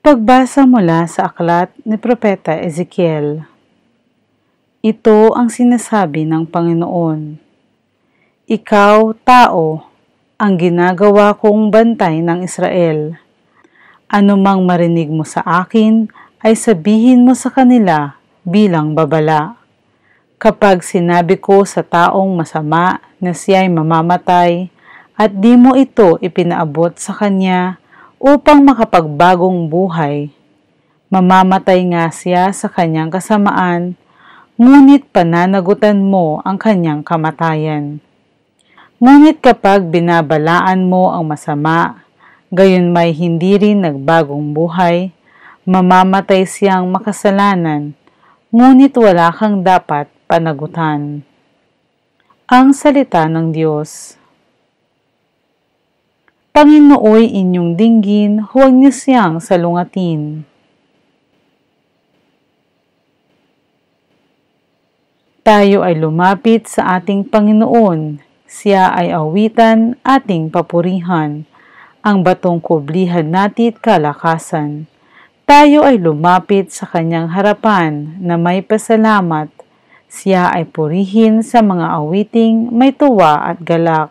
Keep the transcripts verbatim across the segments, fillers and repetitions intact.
Pagbasa mula sa aklat ni Propeta Ezekiel. Ito ang sinasabi ng Panginoon. Ikaw, tao, ang ginagawa kong bantay ng Israel. Ano mang marinig mo sa akin, ay sabihin mo sa kanila bilang babala. Kapag sinabi ko sa taong masama na siya'y mamamatay, at di mo ito ipinaabot sa kanya, upang makapagbagong buhay. Mamamatay nga siya sa kanyang kasamaan, ngunit pananagutan mo ang kanyang kamatayan. Ngunit kapag binabalaan mo ang masama, gayon may hindi rin nagbagong buhay, mamamatay siyang makasalanan, ngunit wala kang dapat panagutan. Ang salita ng Diyos. Panginooy inyong dinggin, huwag niyo siyang salungatin. Tayo ay lumapit sa ating Panginoon, siya ay awitan ating papurihan, ang batong kublihan natin kalakasan. Tayo ay lumapit sa kanyang harapan na may pasalamat, siya ay purihin sa mga awiting may tuwa at galak.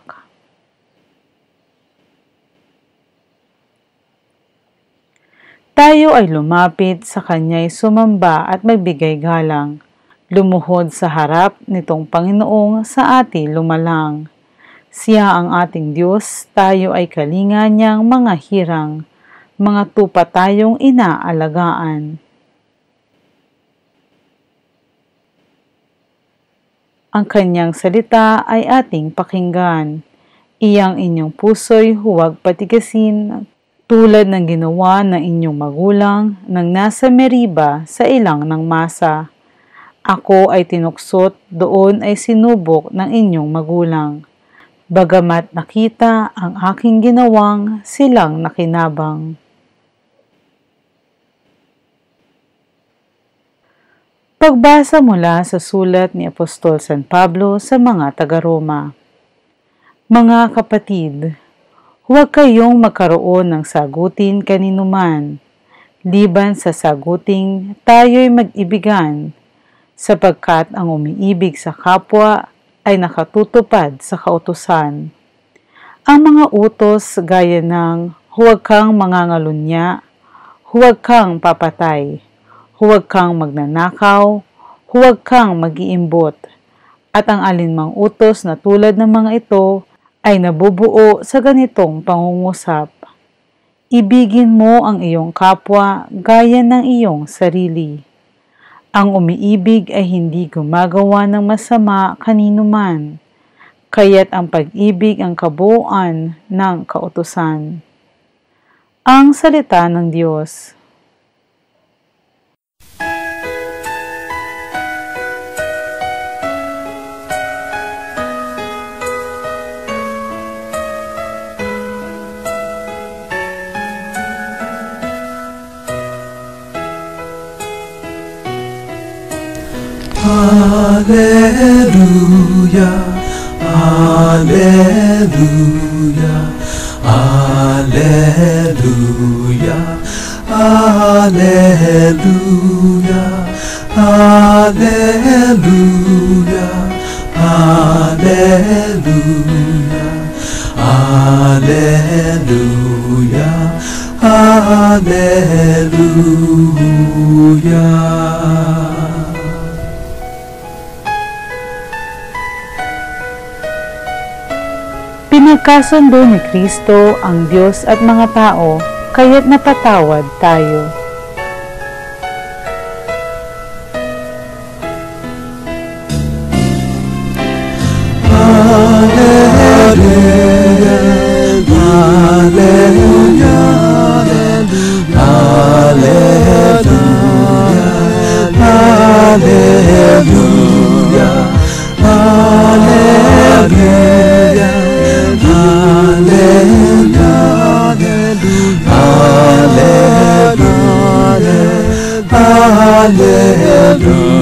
Tayo ay lumapit sa kanya'y sumamba at magbigay galang, lumuhod sa harap nitong Panginoong sa ating lumalang. Siya ang ating Diyos, tayo ay kalinga niyang mga hirang, mga tupa tayong inaalagaan. Ang kanyang salita ay ating pakinggan, iyang inyong puso'y huwag patigasin, tulad ng ginawa ng inyong magulang nang nasa Meriba sa ilang ng Masa. Ako ay tinuksot, doon ay sinubok ng inyong magulang. Bagamat nakita ang aking ginawang, silang nakinabang. Pagbasa mula sa sulat ni Apostol San Pablo sa mga taga-Roma. Mga kapatid, huwag kayong magkaroon ng sagutin kaninuman, liban sa saguting tayo'y mag-ibigan, sapagkat ang umiibig sa kapwa ay nakatutupad sa kautusan. Ang mga utos gaya ng huwag kang mangangalunya, huwag kang papatay, huwag kang magnanakaw, huwag kang mag-iimbot, at ang alinmang utos na tulad ng mga ito ay nabubuo sa ganitong pangungusap. Ibigin mo ang iyong kapwa gaya ng iyong sarili. Ang umiibig ay hindi gumagawa ng masama kanino man, kaya't ang pag-ibig ang kabuuan ng kautusan. Ang salita ng Diyos. Hallelujah, Hallelujah, Hallelujah, Hallelujah, Hallelujah, Hallelujah, Hallelujah, Hallelujah. Pinagkasundo ni Kristo ang Diyos at mga tao, kaya't napatawad tayo. Hallelujah, Hallelujah, Hallelujah, Hallelujah, Hallelujah. Hallelujah, Hallelujah, Hallelujah.